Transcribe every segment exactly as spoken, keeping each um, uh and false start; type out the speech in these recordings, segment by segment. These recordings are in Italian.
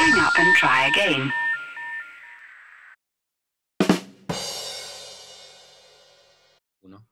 Hang up and try again. Uno.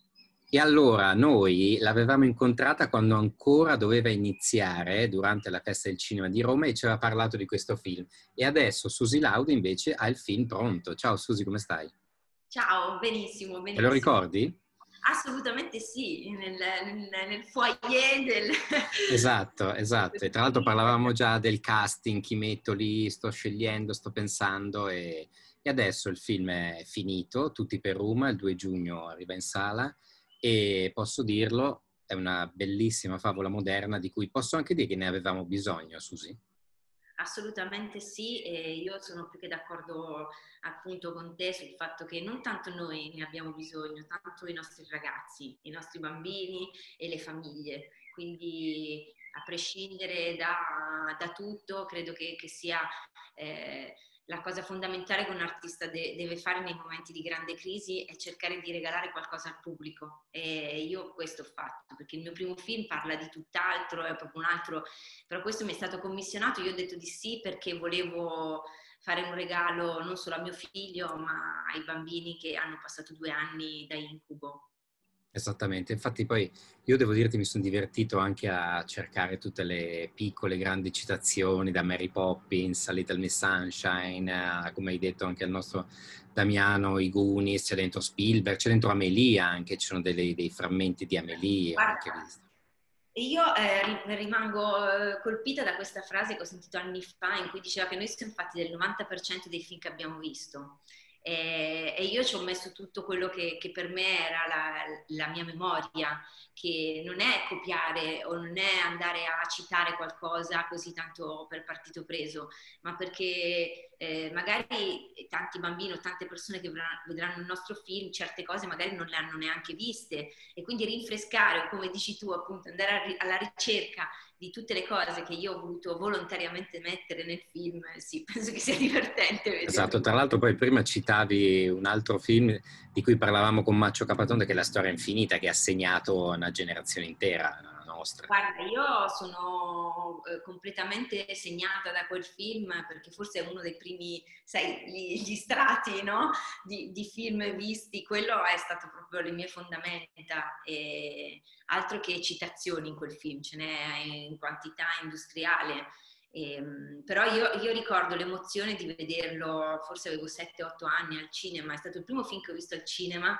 E allora noi l'avevamo incontrata quando ancora doveva iniziare durante la Festa del Cinema di Roma e ci aveva parlato di questo film. E adesso Susi Lauda invece ha il film pronto. Ciao Susi, come stai? Ciao, benissimo, benissimo. Te lo ricordi? Assolutamente sì, nel, nel, nel foyer del... Esatto, esatto. E tra l'altro parlavamo già del casting, chi metto lì, sto scegliendo, sto pensando e, e adesso il film è finito, tutti per Roma, il due giugno arriva in sala e posso dirlo, è una bellissima favola moderna di cui posso anche dire che ne avevamo bisogno, Susi. Assolutamente sì, e io sono più che d'accordo appunto con te sul fatto che non tanto noi ne abbiamo bisogno, tanto i nostri ragazzi, i nostri bambini e le famiglie. Quindi a prescindere da, da tutto, credo che, che sia eh, la cosa fondamentale che un artista de- deve fare nei momenti di grande crisi è cercare di regalare qualcosa al pubblico. E io questo ho fatto, perché il mio primo film parla di tutt'altro, è proprio un altro, però questo mi è stato commissionato, io ho detto di sì perché volevo fare un regalo non solo a mio figlio, ma ai bambini che hanno passato due anni da incubo. Esattamente, infatti poi io devo dirti mi sono divertito anche a cercare tutte le piccole grandi citazioni da Mary Poppins a Little Miss Sunshine, a, come hai detto anche al nostro Damiano, i Goonies, c'è dentro Spielberg, c'è dentro Amélie anche, ci sono delle, dei frammenti di Amélie, ho anche visto. E io eh, rimango eh, colpita da questa frase che ho sentito anni fa in cui diceva che noi siamo fatti del novanta per cento dei film che abbiamo visto. E, e io ci ho messo tutto quello che, che per me era la, la mia memoria, che non è copiare o non è andare a citare qualcosa così tanto per partito preso, ma perché eh, magari tanti bambini o tante persone che vedranno il nostro film certe cose magari non le hanno neanche viste e quindi rinfrescare, come dici tu appunto, andare alla ricerca di tutte le cose che io ho voluto volontariamente mettere nel film, sì, penso che sia divertente vederlo. Esatto, tra l'altro poi prima citavi un altro film di cui parlavamo con Maccio Capatonda, che è La storia infinita, che ha segnato una generazione intera, la nostra. Guarda, io sono eh, completamente segnata da quel film, perché forse è uno dei primi, sai, gli, gli strati, no? di, di film visti, quello è stato proprio le mie fondamenta, e altro che citazioni in quel film, ce n'è in quantità industriale. E, però io, io ricordo l'emozione di vederlo, forse avevo sette otto anni al cinema, è stato il primo film che ho visto al cinema.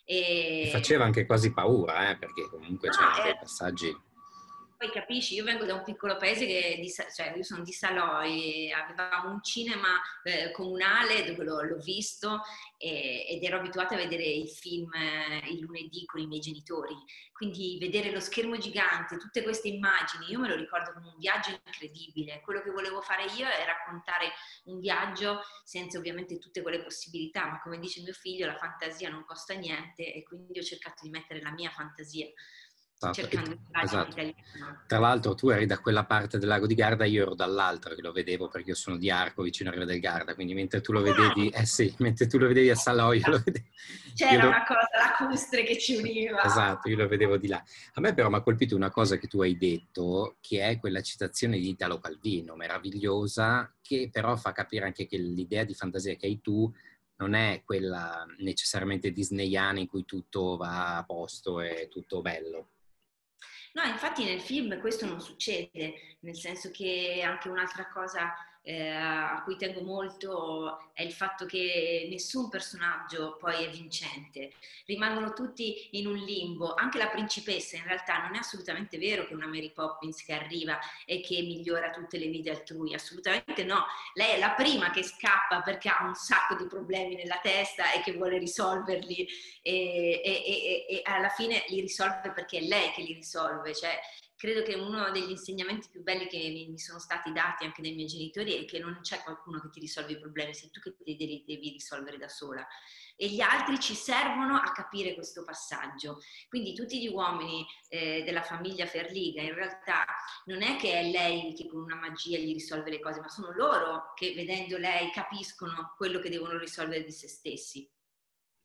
E Mi faceva anche quasi paura, eh, perché comunque no, c'erano è... dei passaggi... Poi capisci, io vengo da un piccolo paese che, di, cioè io sono di Salò e avevamo un cinema eh, comunale dove l'ho, l'ho visto e, ed ero abituata a vedere i film eh, il lunedì con i miei genitori, quindi vedere lo schermo gigante, tutte queste immagini, io me lo ricordo come un viaggio incredibile. Quello che volevo fare io è raccontare un viaggio senza ovviamente tutte quelle possibilità, ma come dice mio figlio la fantasia non costa niente e quindi ho cercato di mettere la mia fantasia. Cercando di esatto. italiano. Tra l'altro tu eri da quella parte del lago di Garda, io ero dall'altra che lo vedevo perché io sono di Arco vicino a Riva del Garda, quindi mentre tu lo vedevi, eh sì, mentre tu lo vedevi a Salò io lo vedevo. C'era lo... una cosa lacustre che ci univa. Esatto, io lo vedevo di là. A me però mi ha colpito una cosa che tu hai detto, che è quella citazione di Italo Calvino, meravigliosa, che però fa capire anche che l'idea di fantasia che hai tu non è quella necessariamente disneyana in cui tutto va a posto e tutto bello. No, infatti nel film questo non succede, nel senso che anche un'altra cosa eh, a cui tengo molto è il fatto che nessun personaggio poi è vincente, rimangono tutti in un limbo, anche la principessa in realtà non è assolutamente vero che è una Mary Poppins che arriva e che migliora tutte le vite altrui, assolutamente no, lei è la prima che scappa perché ha un sacco di problemi nella testa e che vuole risolverli e, e, e, e alla fine li risolve perché è lei che li risolve, cioè credo che uno degli insegnamenti più belli che mi sono stati dati anche dai miei genitori è che non c'è qualcuno che ti risolve i problemi, sei tu che te li devi risolvere da sola e gli altri ci servono a capire questo passaggio. Quindi tutti gli uomini eh, della famiglia Ferliga in realtà non è che è lei che con una magia gli risolve le cose, ma sono loro che vedendo lei capiscono quello che devono risolvere di se stessi.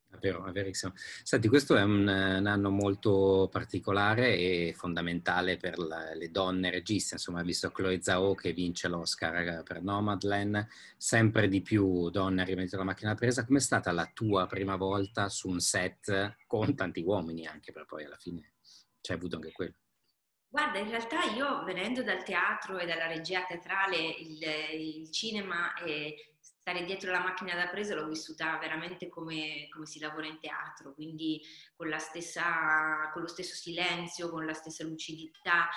È vero, è verissimo. Senti, questo è un, un anno molto particolare e fondamentale per la- le donne registe. Insomma, visto Chloe Zhao che vince l'Oscar per Nomadland, sempre di più donne arrivano dietro la macchina da presa. Com'è stata la tua prima volta su un set con tanti uomini anche, per poi alla fine c'è avuto anche quello? Guarda, in realtà io venendo dal teatro e dalla regia teatrale, il, il cinema e stare dietro la macchina da presa l'ho vissuta veramente come, come si lavora in teatro, quindi con la stessa, con lo stesso silenzio, con la stessa lucidità,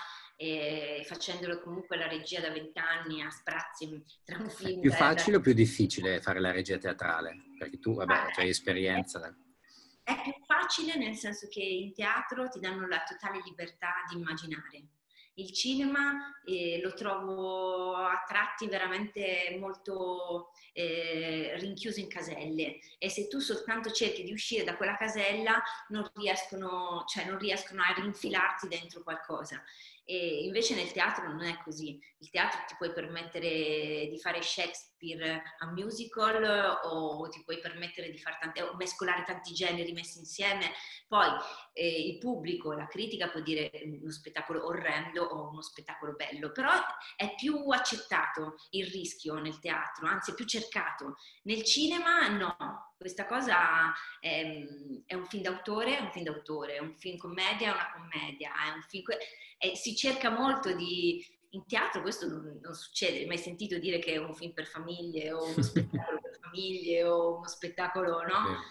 e facendolo comunque la regia da vent'anni a sprazzi tra un È film più da, da facile o più difficile fare la regia teatrale? Perché tu, vabbè, Guarda, hai è, esperienza. da- è più facile nel senso che in teatro ti danno la totale libertà di immaginare. Il cinema eh, lo trovo a tratti veramente molto eh, rinchiuso in caselle e se tu soltanto cerchi di uscire da quella casella non riescono, cioè non riescono a rinfilarti dentro qualcosa. E invece nel teatro non è così. Il teatro ti puoi permettere di fare Shakespeare a musical o ti puoi permettere di fare tante, o mescolare tanti generi messi insieme. Poi eh, il pubblico, la critica può dire uno spettacolo orrendo o uno spettacolo bello, però è più accettato il rischio nel teatro, anzi è più cercato. Nel cinema no, questa cosa è, è un film d'autore, è un film d'autore, è un film commedia, è una commedia, è un film... E si cerca molto di... In teatro questo non, non succede, hai mai sentito dire che è un film per famiglie o uno spettacolo per famiglie o uno spettacolo, no? Vero.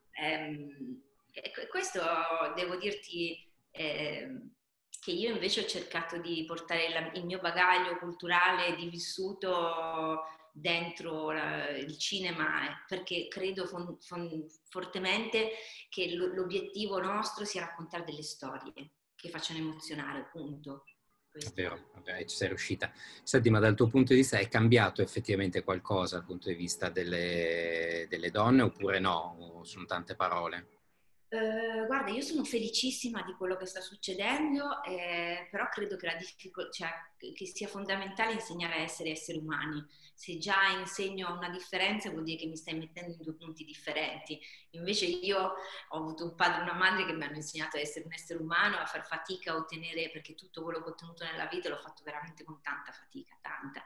Ehm, questo devo dirti ehm, che io invece ho cercato di portare la, il mio bagaglio culturale di vissuto dentro la, il cinema perché credo fon, fon, fortemente che l'obiettivo nostro sia raccontare delle storie che facciano emozionare, punto. È Questo. vero, vabbè, ci sei riuscita. Senti, ma dal tuo punto di vista è cambiato effettivamente qualcosa dal punto di vista delle, delle donne oppure no? O sono tante parole? Eh, guarda, io sono felicissima di quello che sta succedendo, eh, però credo che, la difficol- cioè, che sia fondamentale insegnare a essere esseri umani. Se già insegno una differenza vuol dire che mi stai mettendo in due punti differenti. Invece io ho avuto un padre e una madre che mi hanno insegnato a essere un essere umano, a far fatica a ottenere, perché tutto quello che ho ottenuto nella vita l'ho fatto veramente con tanta fatica, tanta.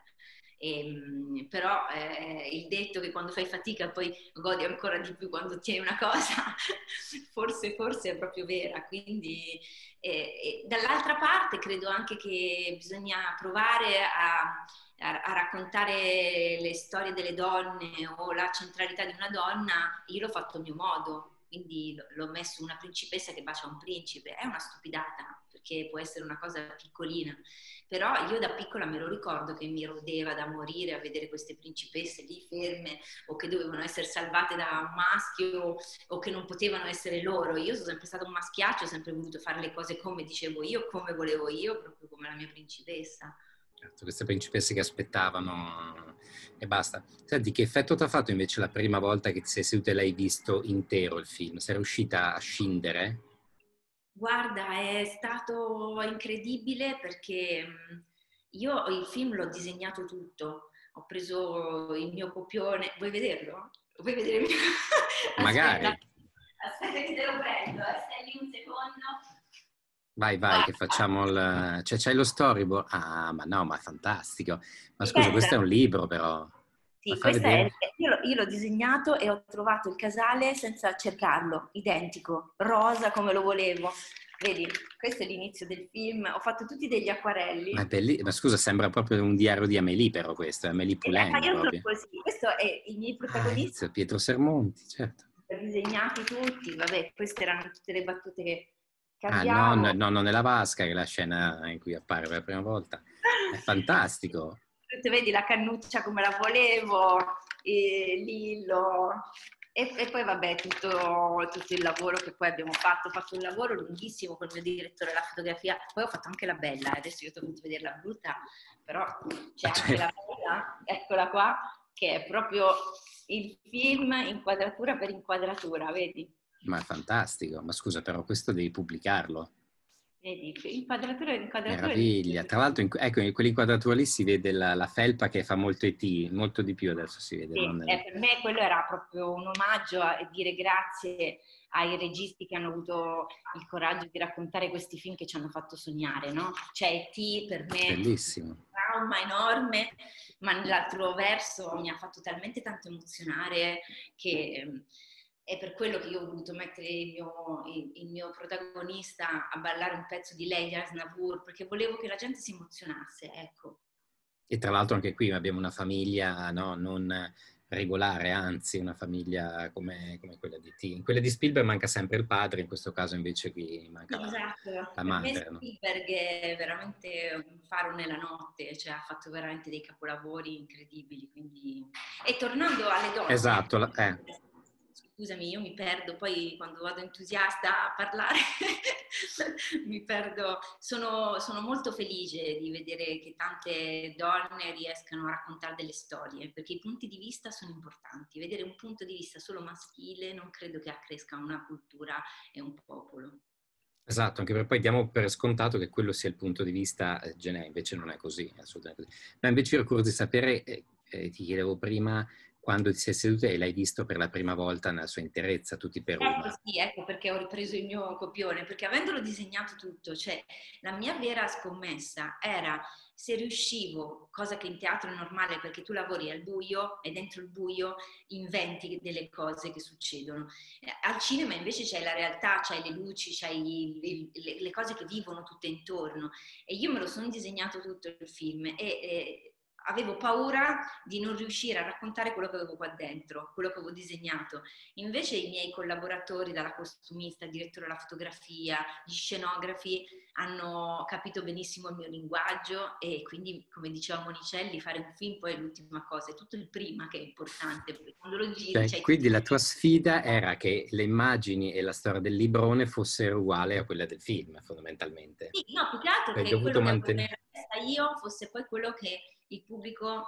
E, però eh, il detto che quando fai fatica poi godi ancora di più quando ottieni una cosa, forse, forse è proprio vera. Quindi, eh, dall'altra parte credo anche che bisogna provare a, a, a raccontare le storie delle donne o la centralità di una donna. Io l'ho fatto a mio modo. Quindi l'ho messo una principessa che bacia un principe, è una stupidata perché può essere una cosa piccolina, però io da piccola me lo ricordo che mi rodeva da morire a vedere queste principesse lì ferme o che dovevano essere salvate da un maschio o che non potevano essere loro. Io sono sempre stata un maschiaccio, ho sempre voluto fare le cose come dicevo io, come volevo io, proprio come la mia principessa. Certo, queste principesse che aspettavano e basta. Senti, che effetto ti ha fatto invece la prima volta che ti sei seduta e l'hai visto intero il film? Sei riuscita a scindere? Guarda, è stato incredibile perché mh, io il film l'ho disegnato tutto, ho preso il mio copione, vuoi vederlo? Vuoi vedere il mio... Aspetta, Magari. aspetta che te lo prendo, eh, stai lì un secondo. Vai, vai, che Guarda, facciamo il... Cioè, c'hai lo storyboard? Ah, ma no, ma è fantastico. Ma scusa, aspetta. questo è un libro però. Ma Sì, fa questa è, vedere. io, l'ho, io l'ho disegnato e ho trovato il casale senza cercarlo, identico, rosa come lo volevo. Vedi, questo è l'inizio del film, ho fatto tutti degli Ma è acquarelli. bellissimo. Ma scusa, sembra proprio un diario di Amélie però questo, è Amélie E, eh, ma Poulain io sono proprio. così, questo è i miei Ah, protagonisti, inizio, Pietro Sermonti, certo. disegnati tutti, vabbè, queste erano tutte le battute che Ah, il nonno, cambiavo. il nonno nella vasca, che è la scena in cui appare per la prima volta. È fantastico. Tutte, vedi la cannuccia come la volevo, e Lillo. E, e poi vabbè tutto, tutto il lavoro che poi abbiamo fatto, ho fatto un lavoro lunghissimo con il mio direttore della fotografia, poi ho fatto anche la bella, eh, adesso io ti ho fatto vedere la brutta, però c'è Ah, anche cioè, la bella, eccola qua, che è proprio il film inquadratura per inquadratura, vedi? ma è fantastico. Ma scusa, però questo devi pubblicarlo. Vedi, inquadratura, inquadratura Meraviglia. Tra l'altro, in, ecco, in quell'inquadratura lì si vede la, la felpa che fa molto E T, molto di più adesso si vede. sì, Non eh, nel... per me quello era proprio un omaggio a, e dire grazie ai registi che hanno avuto il coraggio di raccontare questi film che ci hanno fatto sognare, no? Cioè E T per me è un Bellissimo. trauma enorme, ma nell'altro verso mi ha fatto talmente tanto emozionare che è per quello che io ho voluto mettere il mio, il, il mio protagonista a ballare un pezzo di Leila Aznavour, perché volevo che la gente si emozionasse, ecco. E tra l'altro anche qui abbiamo una famiglia, no, non regolare, anzi una famiglia come, come quella di T. In quella di Spielberg manca sempre il padre, in questo caso invece qui manca Sì, la, esatto, la per me madre, no? Spielberg è veramente un faro nella notte, cioè ha fatto veramente dei capolavori incredibili, quindi... E tornando alle donne, Esatto, la- eh. scusami, io mi perdo, poi quando vado entusiasta a parlare mi perdo, sono, sono molto felice di vedere che tante donne riescano a raccontare delle storie, perché i punti di vista sono importanti, vedere un punto di vista solo maschile non credo che accresca una cultura e un popolo. Esatto, anche perché poi diamo per scontato che quello sia il punto di vista eh, Genè, invece non è così, è assolutamente così. Ma invece io ero curioso di sapere, eh, eh, ti chiedevo prima, quando ti sei seduta e l'hai visto per la prima volta nella sua interezza, tutti per Ecco, Roma. sì, ecco perché ho ripreso il mio copione, perché avendolo disegnato tutto, cioè la mia vera scommessa era se riuscivo, cosa che in teatro è normale perché tu lavori al buio e dentro il buio inventi delle cose che succedono. Eh, al cinema invece c'è la realtà, c'hai le luci, c'hai le, le, le cose che vivono tutte intorno e io me lo sono disegnato tutto il film e... e avevo paura di non riuscire a raccontare quello che avevo qua dentro, quello che avevo disegnato. Invece i miei collaboratori, dalla costumista, il direttore della fotografia, gli scenografi, hanno capito benissimo il mio linguaggio e quindi, come diceva Monicelli, fare un film poi è l'ultima cosa, è tutto il prima che è importante, perché quando lo giri Cioè, c'hai tutti... quindi la tua sfida era che le immagini e la storia del librone fossero uguali a quella del film, fondamentalmente. Sì, no, più che altro Hai che dovuto quello che avevo mantenere... nella testa io fosse poi quello che il pubblico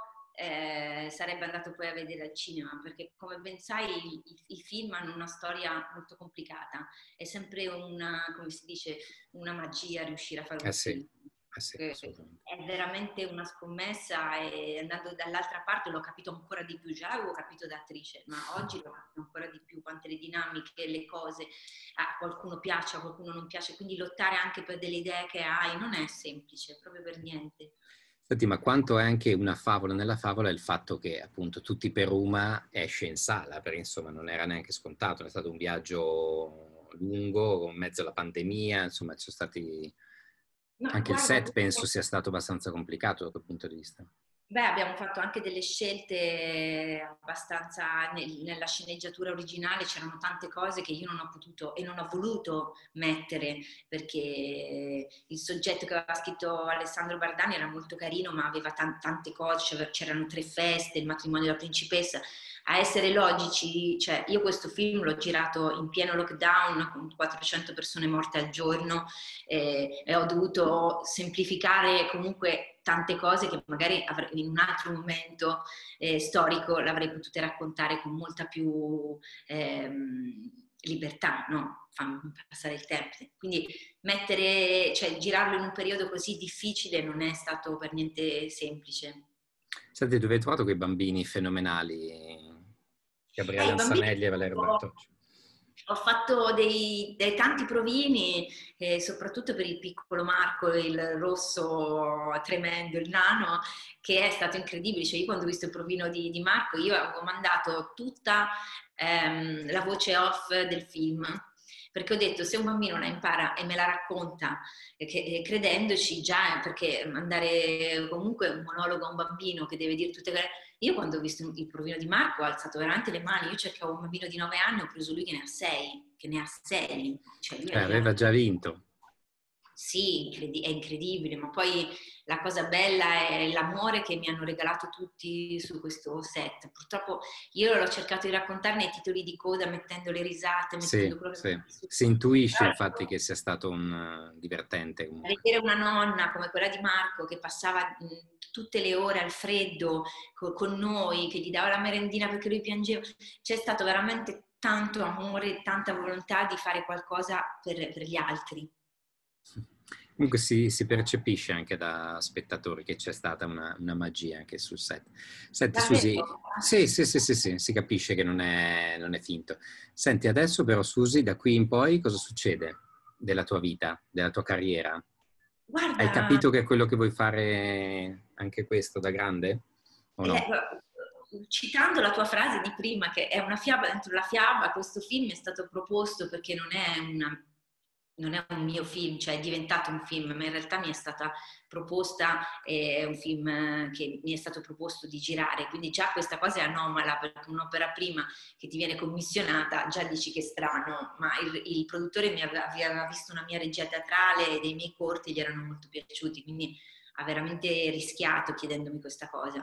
eh, sarebbe andato poi a vedere al cinema, perché come ben sai i, i film hanno una storia molto complicata, è sempre una, come si dice, una magia riuscire a fare Eh un sì, film. eh sì, Eh, assolutamente. È veramente una scommessa e andando dall'altra parte l'ho capito ancora di più, già l'avevo capito da attrice, ma oggi l'ho capito ancora di più, quante le dinamiche, le cose, a qualcuno piace, a qualcuno non piace, quindi lottare anche per delle idee che hai non è semplice, proprio per niente. Senti, ma quanto è anche una favola nella favola è il fatto che appunto Tutti per Roma esce in sala, perché insomma non era neanche scontato, è stato un viaggio lungo, in mezzo alla pandemia, insomma ci sono stati... No, Anche il guarda, set penso sia stato abbastanza complicato da quel punto di vista. beh, abbiamo fatto anche delle scelte abbastanza nel- nella sceneggiatura originale, c'erano tante cose che io non ho potuto e non ho voluto mettere perché il soggetto che aveva scritto Alessandro Bardani era molto carino, ma aveva tan- tante cose, c'erano tre feste, il matrimonio della principessa. A essere logici, cioè io questo film l'ho girato in pieno lockdown con quattrocento persone morte al giorno eh, e ho dovuto semplificare comunque tante cose che magari avrei, in un altro momento eh, storico l'avrei potuta raccontare con molta più ehm, libertà, no? Fammi passare il tempo. Quindi mettere, cioè girarlo in un periodo così difficile non è stato per niente semplice. Senti, dove hai trovato quei bambini fenomenali? Eh, Gabriele i bambini Ansanelli e Valerio Bertocci. ho fatto dei, dei tanti provini, eh, soprattutto per il piccolo Marco, il rosso tremendo, il nano, che è stato incredibile. Cioè, io quando ho visto il provino di, di Marco, io avevo mandato tutta ehm, la voce off del film, perché ho detto se un bambino la impara e me la racconta eh, che, eh, credendoci già, perché mandare comunque un monologo a un bambino che deve dire tutte quelle... Io quando ho visto il provino di Marco ho alzato veramente le mani, io cercavo un bambino di nove anni, ho preso lui che ne ha sei, che ne ha sei, cioè lui Cioè, era... aveva già vinto. Sì, incredi- è incredibile, ma poi la cosa bella è l'amore che mi hanno regalato tutti su questo set. Purtroppo io l'ho cercato di raccontare nei titoli di coda, mettendo le risate, Sì, mettendo quello che... sì. Si intuisce infatti che sia stato un uh, divertente comunque. Vedere una nonna come quella di Marco che passava mh, tutte le ore al freddo co- con noi, che gli dava la merendina perché lui piangeva, c'è stato veramente tanto amore, tanta volontà di fare qualcosa per, per gli altri. Comunque si, si percepisce anche da spettatori che c'è stata una, una magia anche sul set. Senti, Susi, Davvero? sì, sì, sì, sì, sì, si capisce che non è, non è finto. Senti, adesso però, Susi, da qui in poi cosa succede della tua vita, della tua carriera? Hai Guarda, capito che è quello che vuoi fare anche questo da grande? O eh, no? citando la tua frase di prima, che è una fiaba dentro la fiaba, questo film è stato proposto perché non è una non è un mio film, cioè è diventato un film, ma in realtà mi è stata proposta, è un film che mi è stato proposto di girare, quindi già questa cosa è anomala, perché un'opera prima che ti viene commissionata, già dici che è strano, ma il, il produttore mi aveva, aveva visto una mia regia teatrale e dei miei corti, gli erano molto piaciuti, quindi ha veramente rischiato chiedendomi questa cosa.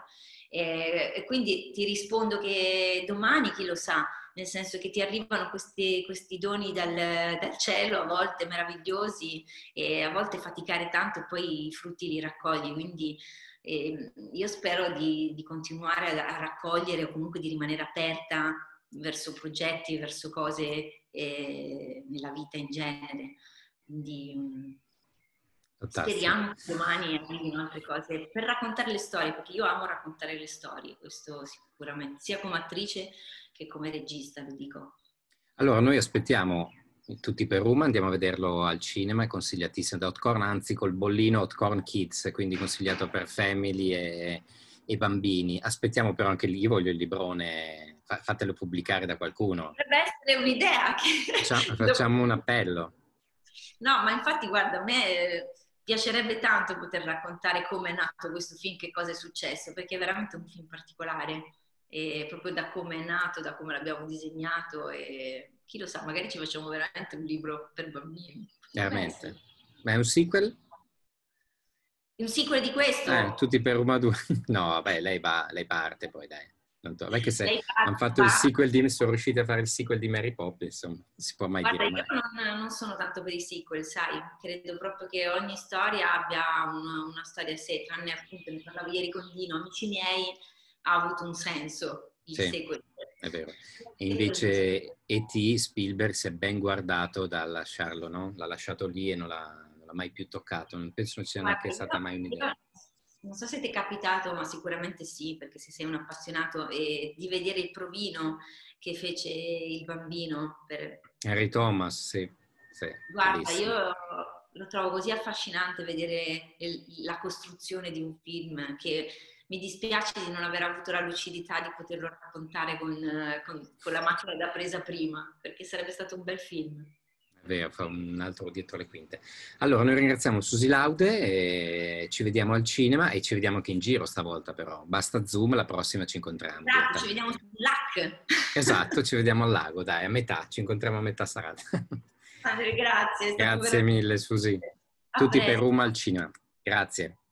E, e quindi ti rispondo che domani, chi lo sa, nel senso che ti arrivano questi, questi doni dal, dal cielo, a volte meravigliosi, e a volte faticare tanto e poi i frutti li raccogli. Quindi eh, io spero di, di continuare a, a raccogliere o comunque di rimanere aperta verso progetti, verso cose eh, nella vita in genere. Quindi mh, Fantastico. speriamo che domani arrivino altre cose per raccontare le storie, perché io amo raccontare le storie, questo sicuramente, sia come attrice che come regista, lo dico. Allora, noi aspettiamo tutti per Roma, andiamo a vederlo al cinema, è consigliatissimo da Hotcorn, anzi col bollino Hotcorn Kids, quindi consigliato per family e, e bambini. Aspettiamo però anche lì, io voglio il librone, fa- fatelo pubblicare da qualcuno. Potrebbe essere un'idea Facciamo, che dopo... facciamo un appello. No, ma infatti guarda, a me eh, piacerebbe tanto poter raccontare come è nato questo film, che cosa è successo, perché è veramente un film particolare, e proprio da come è nato, da come l'abbiamo disegnato, e chi lo sa, magari ci facciamo veramente un libro per bambini. Potrebbe essere. Veramente. Ma è un sequel? Un sequel di Eh, questo? tutti per Roma due. No, vabbè, lei, va, lei parte poi, dai. Tanto, non è che se Lei hanno fatto il va, sequel di, sono riusciti a fare il sequel di Mary Poppins, insomma, non si può mai guarda, dire io mai. non, non sono tanto per i sequel, sai, credo proprio che ogni storia abbia una, una storia a sé, tranne appunto, ne parlavo ieri con Dino, amici miei, ha avuto un senso il Sì, sequel. è vero. E Il sequel giusto. invece E T Spielberg si è ben guardato dal lasciarlo, no? L'ha lasciato lì e non l'ha, non l'ha mai più toccato. Non penso non sia neanche Guarda, stata mai io, un'idea. io non so se ti è capitato, ma sicuramente sì, perché se sei un appassionato, e di vedere il provino che fece il bambino per... Harry Thomas, sì, sì, Guarda, bellissimo. io lo trovo così affascinante vedere il- la costruzione di un film che mi dispiace di non aver avuto la lucidità di poterlo raccontare con, eh, con- con la macchina da presa prima, perché sarebbe stato un bel film. È vero, fa un altro dietro le quinte. Allora, noi ringraziamo Susi Laude e ci vediamo al cinema e ci vediamo anche in giro stavolta però. Basta Zoom, la prossima ci incontriamo Esatto, ci vediamo direttamente. sul L A C. Esatto, ci vediamo al lago, dai, a metà, ci incontriamo a metà serata. Grazie, è stato Grazie veramente... mille, Susi. A Tutti per presto. Roma al cinema. Grazie.